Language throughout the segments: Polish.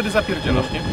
wtedy zapierdzielasz, nie?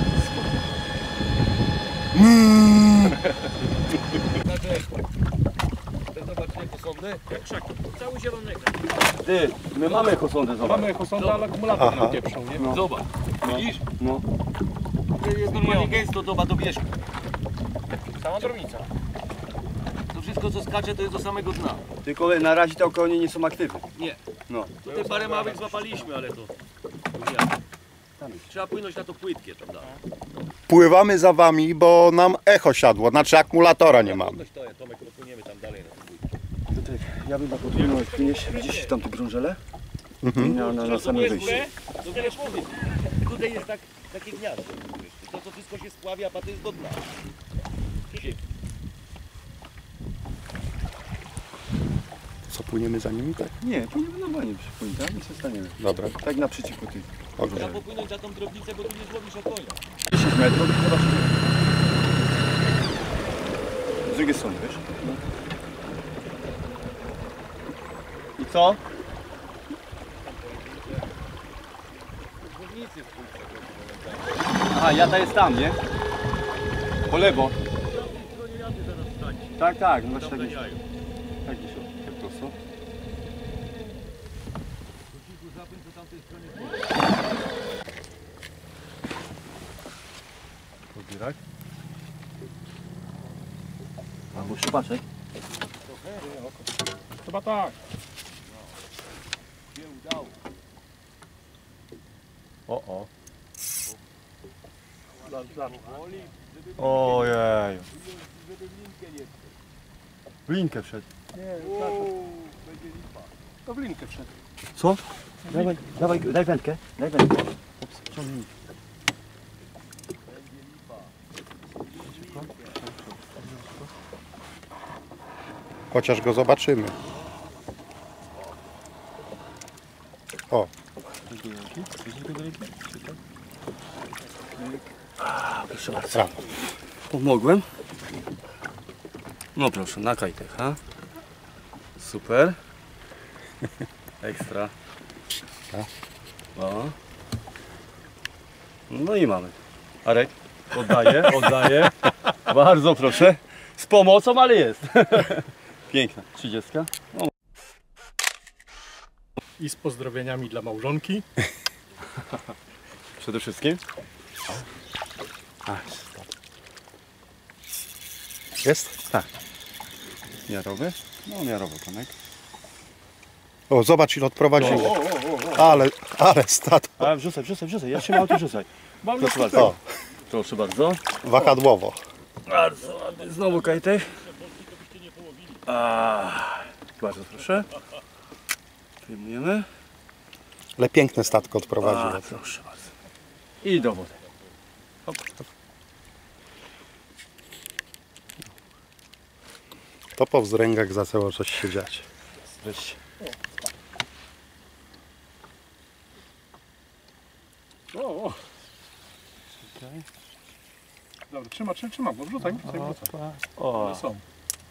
Zobaczcie, ekosondę. Cały zielonego. Ty, my mamy ekosondę, zobacz. Mamy ekosondę, ale akumulator nam pieprzą, nie? No. Zobacz, widzisz? No. To jest normalnie gęsto, zobacz do wierzchu. Cała drobnica. To wszystko co skacze to jest do samego dna. Tylko na razie te okonie nie są aktywne. Nie. No. Tutaj parę małych złapaliśmy, ale to nie. Trzeba płynąć na to płytkie tam dalej. Pływamy za wami, bo nam echo siadło, znaczy akumulatora nie mamy. To jest, Tomek, dopłyniemy tam dalej na to płytkie. Tutaj ja bym na podwójną odpłyniesz. Widzisz tam te grążele? Na samym wyjściu. To wiesz, mówię, tutaj jest takie gniazdo. Wiesz, to co wszystko się spławia, a to jest do dna. Co, płyniemy za nimi, tak? Nie, płyniemy normalnie przy płynie, tak? I się staniemy. Dobra. Tak naprzeciwko tych. Trzeba popłynąć za tą drobnicę, bo tu nie złowisz okonia. 10 metrów i zobaczymy. Z drugiej strony, wiesz? No. I co? Aha, jata jest tam, nie? Po lewo. Tak, tak, no właśnie tak gdzieś. Tak gdzieś, tak prosto. Pobierać. Albo szybaczek. Chyba tak. O. Ojej. W linkę wszedł. To w linkę wszedł. Co? Dawaj, daj wędkę. Daj wędkę. Ciągnij. Chociaż go zobaczymy. O, Proszę bardzo. brawo. Pomogłem. No proszę, na kajtek, ha? Super. Ekstra. O. No i mamy. Arek, oddaję. Bardzo proszę. Z pomocą, ale jest. Piękna. 30. No. I z pozdrowieniami dla małżonki. Przede wszystkim. Jest? Tak. Miarowy? No miarowy, Tomek. O, zobacz ile odprowadziło. Ale stat. Ale wrzucaj. Ja trzymam, ty wrzucaj. Proszę O, bardzo. Proszę bardzo. wahadłowo. Bardzo ładny. Znowu kajtek. Bardzo proszę. Przyjmujemy. Ale piękne statko odprowadziło. Proszę bardzo. I do wody. Hop. To po wzręgach zaczęło coś się dziać. Weź. O. Dobra, trzyma, bo wrzucaj. O. One są.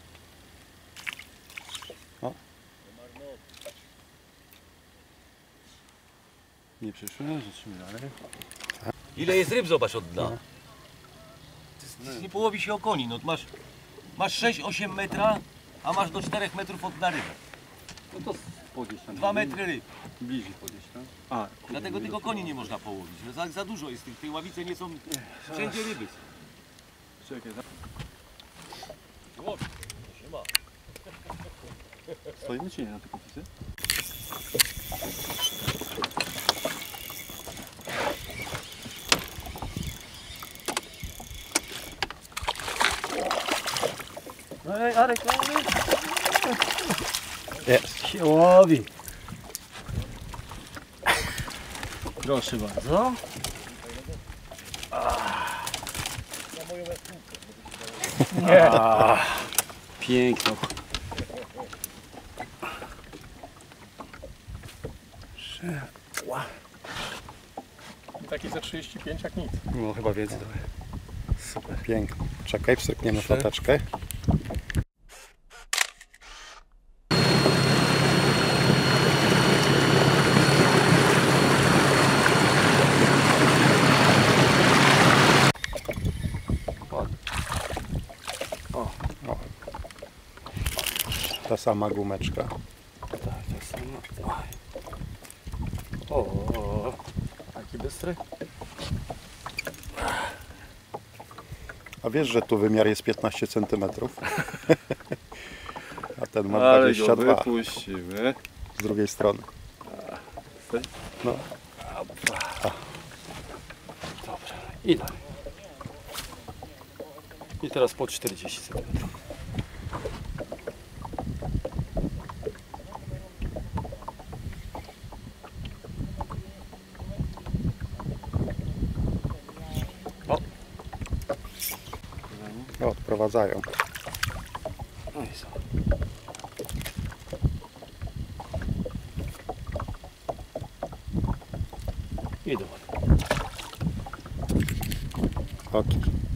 Nie przyszły, zatrzymaj dalej. Ile jest ryb, zobacz od dna. Nie połowi się okoni, no masz 6-8 metra, a masz do 4 metrów od dna rybę. No to podnieś tam. 2 metry ryb. Bliżej podnieś tam. Dlatego tylko koni nie można połowić. No za dużo jest tych ławice nie są wszędzie ryby. Czekaj. O, to się ma. Stoimy czy nie na tej kotwicy? Ej, Arek, Jest. się łowi. Proszę bardzo. Nie. Piękno. Taki za 35 jak nic. No chyba więcej trochę. Super, pięknie. Czekaj, wstrzykniemy flateczkę. Ta sama gumeczka. Tak, tak samo. O, taki bystry. A wiesz, że tu wymiar jest 15 cm? A ten ma Ale go 22 wypuścimy. z drugiej strony. No. Dobra, i dalej. I teraz po 40 cm. O, odprowadzają. No i co? I do wody. Oki.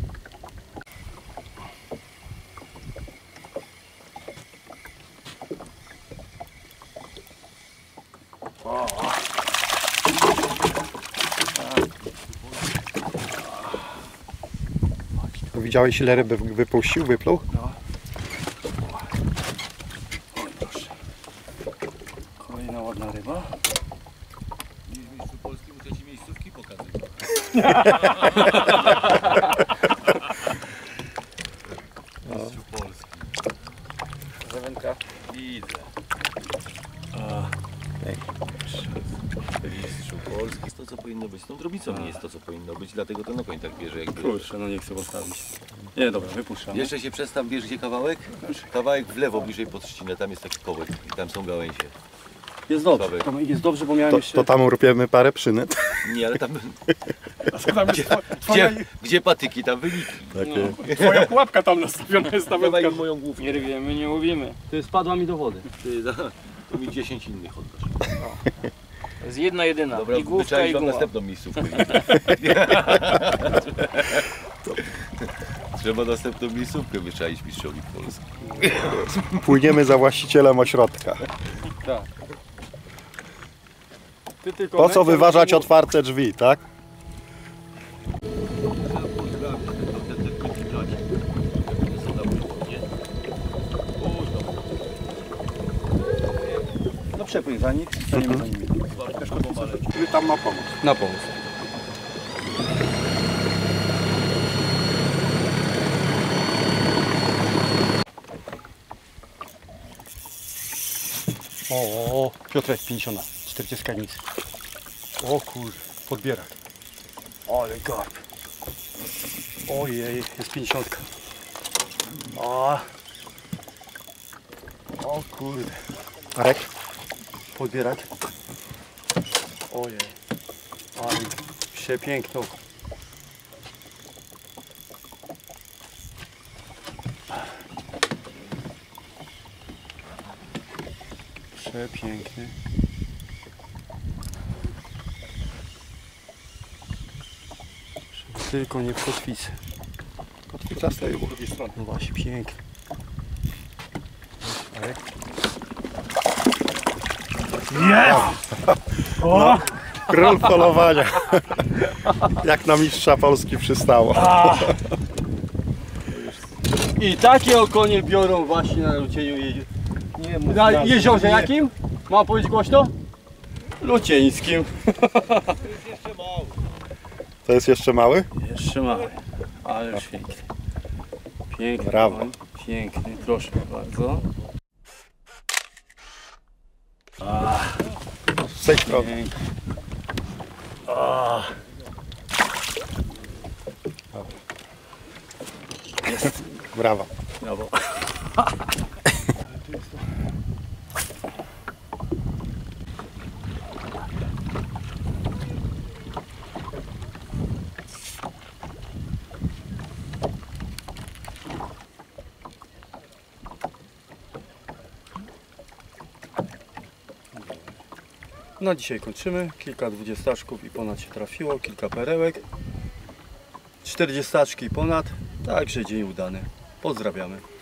Widziałeś, ile ryby wypuścił, wypluł? No. Oj, proszę. Kolejna ładna ryba. W mistrzu Polski muszę ci miejscówki pokazać. Mistrzu Polski. Zawędka. Widzę. Mistrzu Polski. Jest to, co powinno być. Z tą drobnicą nie jest to, co powinno być, dlatego ten okoń tak bierze, jak bierze. Kurczę, no nie chcę postawić. Nie, dobra, wypuszczam. Jeszcze się przestaw, bierzecie kawałek? Kawałek w lewo, bliżej pod trzcinę, tam jest taki kołek i tam są gałęzie. Jest dobrze, Sławek. tam jest dobrze, bo miałem To, jeszcze... to tam urwiemy parę przynyt. Nie, ale tam, Tam jest twoja, gdzie patyki, tam wyniki. Takie. twoja pułapka tam nastawiona jest na Dawaj wędkę. moją główkę. Nie rwiemy, nie łowimy. Ty spadła mi do wody. Ty, tu mi 10 innych oddasz. To jest jedna jedyna. Dobra, I główka, wyczaisz i wam guma. następną miejscówkę. Trzeba następną miejscówkę wyczaić mistrzowi Polski. Płyniemy za właścicielem ośrodka. Tak. Ty tylko Po co wędkę wyważać mów. otwarte drzwi, tak? No przepłyń za nich, staniemy za nimi. Który tam ma pomóc? Na pomóc. O, Piotrek 50, 40 nic. O kur, podbierak. Ale garb. Ojej, jest 50. O kurde. Marek? Podbierak. Ojej. Ale przepiękną. Przepiękny. Żeby tylko nie w kotwicy. Kotwica z tyłu. No właśnie, piękny. Arek. No, król polowania. Jak na mistrza Polski przystało. I takie okonie biorą właśnie na Lucieniu na jeziorze jakim? Mam powiedzieć głośno? Lucieńskim. To jest jeszcze mały? Jeszcze mały, ale piękny. Piękny. Brawo. koń, piękny, proszę bardzo. Z tej strony. Piękny. Brawo. Brawo. Na dzisiaj kończymy. Kilka 20 i ponad się trafiło, kilka perełek. 40 i ponad, także dzień udany. Pozdrawiamy.